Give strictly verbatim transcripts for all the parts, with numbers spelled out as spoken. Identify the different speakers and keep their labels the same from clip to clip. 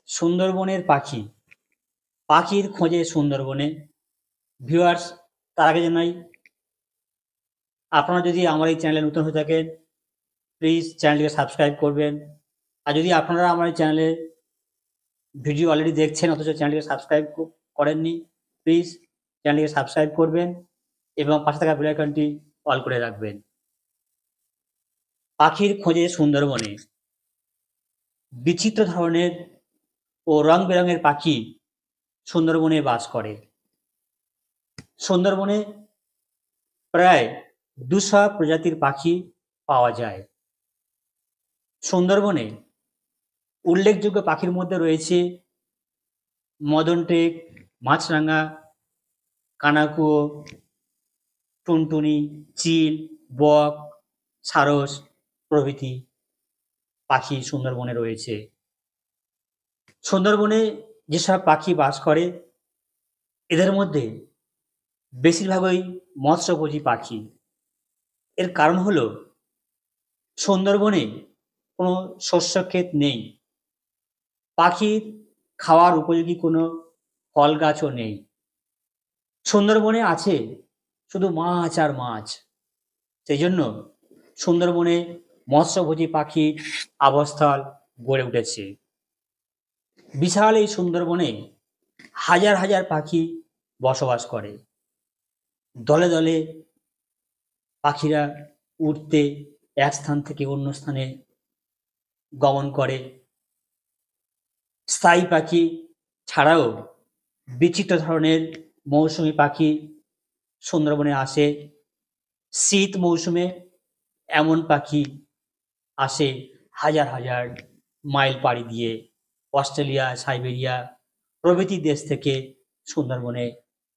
Speaker 1: সুন্দরবনের পাখি পাখির খোঁজে সুন্দরবনে। ভিউয়ার্স, তার আগে জানাই, আপনারা যদি আমার এই চ্যানেলে নতুন হয়ে থাকেন প্লিজ চ্যানেলটিকে সাবস্ক্রাইব করবেন। আর যদি আপনারা আমার এই চ্যানেলে ভিডিও অলরেডি দেখছেন অথচ চ্যানেলটিকে সাবস্ক্রাইব করেননি, প্লিজ চ্যানেলটিকে সাবস্ক্রাইব করবেন এবং পাশে থাকা বেল আইকনটি অল করে রাখবেন। পাখির খোঁজে সুন্দরবনে বিচিত্র ধরনের ও রং বেরঙের পাখি সুন্দরবনে বাস করে। সুন্দরবনে প্রায় দুশো প্রজাতির পাখি পাওয়া যায়। সুন্দরবনে উল্লেখযোগ্য পাখির মধ্যে রয়েছে মদন টেক, মাছরাঙা, কানাকুয়ো, টুনটুনি, চিল, বক, সারস প্রভৃতি পাখি সুন্দরবনে রয়েছে। সুন্দরবনে যেসব পাখি বাস করে এদের মধ্যে বেশিরভাগই মৎস্যভোজী পাখি। এর কারণ হলো সুন্দরবনে কোনো শস্যক্ষেত নেই, পাখির খাওয়ার উপযোগী কোনো ফল গাছও নেই। সুন্দরবনে আছে শুধু মাছ আর মাছ। সেই জন্য সুন্দরবনে মৎস্যভোজী পাখির আবাসস্থল গড়ে উঠেছে। বিশাল এই সুন্দরবনে হাজার হাজার পাখি বসবাস করে। দলে দলে পাখিরা উড়তে এক স্থান থেকে অন্য স্থানে গমন করে। স্থায়ী পাখি ছাড়াও বিচিত্র ধরনের মৌসুমী পাখি সুন্দরবনে আসে। শীত মৌসুমে এমন পাখি আসে হাজার হাজার মাইল পাড়ি দিয়ে অস্ট্রেলিয়া, সাইবেরিয়া প্রভৃতি দেশ থেকে সুন্দরবনে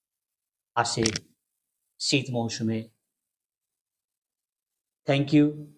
Speaker 1: আসে শীত মৌসুমে। Thank you.